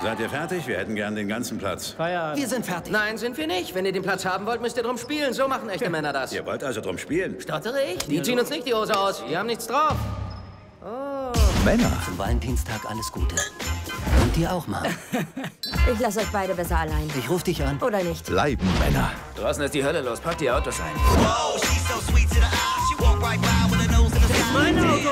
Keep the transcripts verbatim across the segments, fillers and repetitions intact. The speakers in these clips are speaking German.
Seid ihr fertig? Wir hätten gern den ganzen Platz. Feierabend. Wir sind fertig. Nein, sind wir nicht. Wenn ihr den Platz haben wollt, müsst ihr drum spielen. So machen echte Männer das. Ihr wollt also drum spielen? Stottere ich? Die ziehen uns nicht die Hose aus. Wir haben nichts drauf. Männer. Zum Valentinstag alles Gute. Und dir auch, Mann. Ich lasse euch beide besser allein. Ich ruf dich an. Oder nicht? Bleiben Männer. Draußen ist die Hölle los. Packt die Autos ein. Mein Auto!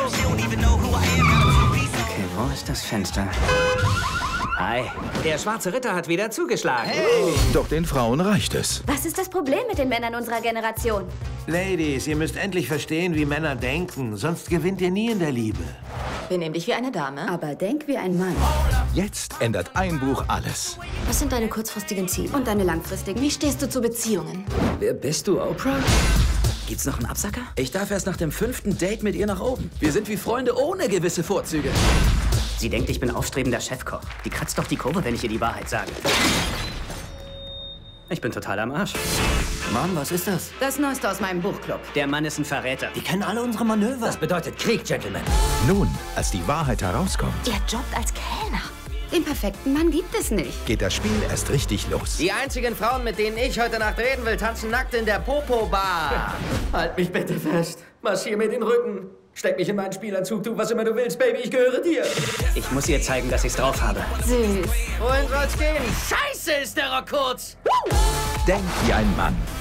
Okay, wo ist das Fenster? Hi. Der schwarze Ritter hat wieder zugeschlagen. Doch den Frauen reicht es. Was ist das Problem mit den Männern unserer Generation? Ladies, ihr müsst endlich verstehen, wie Männer denken. Sonst gewinnt ihr nie in der Liebe. Benimm dich wie eine Dame. Aber denk wie ein Mann. Jetzt ändert ein Buch alles. Was sind deine kurzfristigen Ziele? Und deine langfristigen? Wie stehst du zu Beziehungen? Wer bist du, Oprah? Gibt's noch einen Absacker? Ich darf erst nach dem fünften Date mit ihr nach oben. Wir sind wie Freunde ohne gewisse Vorzüge. Sie denkt, ich bin aufstrebender Chefkoch. Die kratzt doch die Kurve, wenn ich ihr die Wahrheit sage. Ich bin total am Arsch. Mann, was ist das? Das Neueste aus meinem Buchclub. Der Mann ist ein Verräter. Die kennen alle unsere Manöver. Das bedeutet Krieg, Gentlemen. Nun, als die Wahrheit herauskommt, Er jobbt als Kellner. Den perfekten Mann gibt es nicht. geht das Spiel erst richtig los. Die einzigen Frauen, mit denen ich heute Nacht reden will, tanzen nackt in der Popo-Bar. Halt mich bitte fest. Massier mir den Rücken. Steck mich in meinen Spielanzug, tu was immer du willst, Baby, ich gehöre dir. Ich muss ihr zeigen, dass ich's drauf habe. Süß. Wohin soll's gehen? Scheiße, ist der Rock kurz. Denk wie ein Mann.